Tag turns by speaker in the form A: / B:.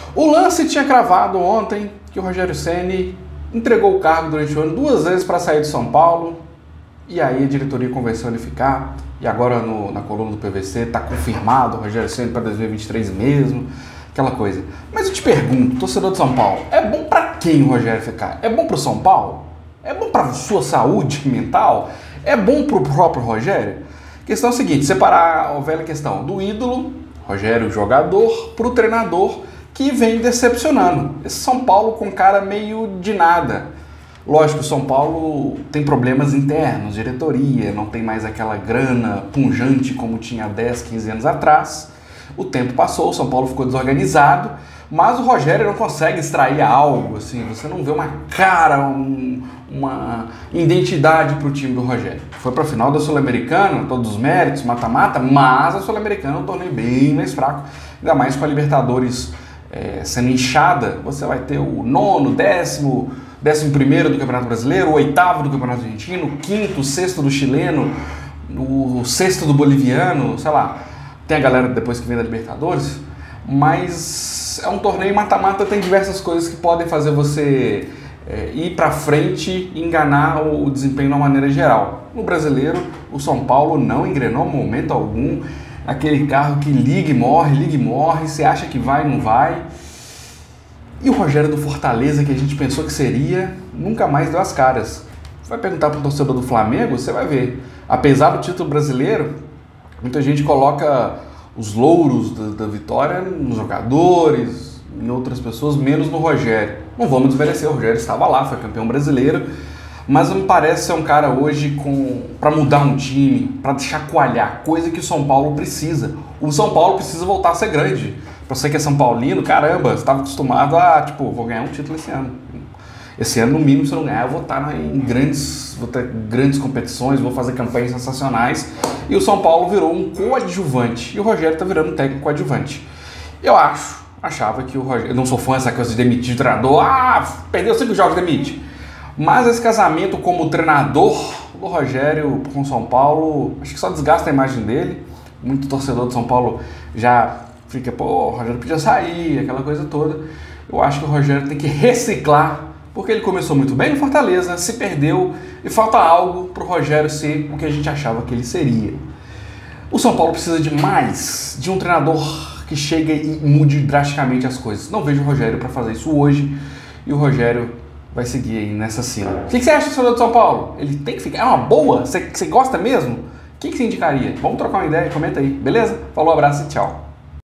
A: O Lance tinha cravado ontem que o Rogério Ceni entregou o cargo durante o ano 2 vezes para sair de São Paulo, e aí a diretoria convenceu ele a ficar, e agora na coluna do PVC está confirmado o Rogério Ceni para 2023 mesmo, aquela coisa. Mas eu te pergunto, torcedor de São Paulo, é bom para quem o Rogério ficar? É bom para o São Paulo? É bom para a sua saúde mental? É bom para o próprio Rogério? A questão é a seguinte, separar a velha questão do ídolo, Rogério jogador, para o treinador que vem decepcionando. Esse São Paulo com cara meio de nada. Lógico, o São Paulo tem problemas internos, diretoria, não tem mais aquela grana punjante como tinha 10, 15 anos atrás. O tempo passou, o São Paulo ficou desorganizado, mas o Rogério não consegue extrair algo, assim, você não vê uma cara, uma identidade para o time do Rogério. Foi para a final da Sul-Americana, todos os méritos, mata-mata, mas a Sul-Americana é um torneio bem mais fraco, ainda mais com a Libertadores sendo inchada. Você vai ter o 9º, 11º do Campeonato Brasileiro, o 8º do Campeonato Argentino, o 5º, o 6º do chileno, o 6º do boliviano, sei lá. Tem a galera depois que vem da Libertadores, mas é um torneio mata-mata, tem diversas coisas que podem fazer você ir para frente e enganar o desempenho de uma maneira geral. No Brasileiro, o São Paulo não engrenou em momento algum, aquele carro que liga e morre, você acha que vai, não vai. E o Rogério do Fortaleza, que a gente pensou que seria, nunca mais deu as caras. Você vai perguntar para o torcedor do Flamengo, você vai ver. Apesar do título brasileiro, muita gente coloca os louros da vitória nos jogadores, em outras pessoas, menos no Rogério. Não vamos desmerecer, o Rogério estava lá, foi campeão brasileiro, mas não me parece ser um cara hoje para mudar um time, para chacoalhar, coisa que o São Paulo precisa. O São Paulo precisa voltar a ser grande. Pra você que é São Paulino, caramba, você estava acostumado a, vou ganhar um título esse ano. Esse ano, no mínimo, se eu não ganhar, eu vou estar vou ter grandes competições, vou fazer campanhas sensacionais. E o São Paulo virou um coadjuvante. E o Rogério está virando um técnico coadjuvante. Eu achava que o Rogério... Eu não sou fã dessa coisa de demitir o treinador. Perdeu 5 jogos, demite. Mas esse casamento como treinador do Rogério com o São Paulo, acho que só desgasta a imagem dele. Muito torcedor do São Paulo já fica, o Rogério podia sair, aquela coisa toda. Eu acho que o Rogério tem que reciclar, porque ele começou muito bem no Fortaleza, se perdeu e falta algo para o Rogério ser o que a gente achava que ele seria. O São Paulo precisa de mais, de um treinador que chegue e mude drasticamente as coisas. Não vejo o Rogério para fazer isso hoje, e o Rogério vai seguir aí nessa cena. O que você acha do torcedor do São Paulo? Ele tem que ficar? É uma boa? Você gosta mesmo? O que você indicaria? Vamos trocar uma ideia, comenta aí, beleza? Falou, abraço e tchau.